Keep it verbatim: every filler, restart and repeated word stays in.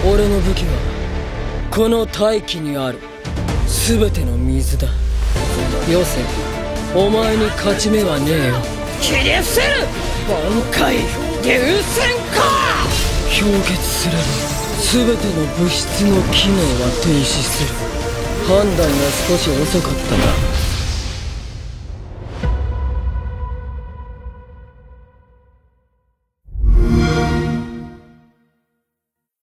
俺の武器はこの大気にある全ての水だ。よせ、お前に勝ち目はねえよ。 切り伏せる挽回流線か。 氷結すれば全ての物質の機能は停止する。判断が少し遅かったな。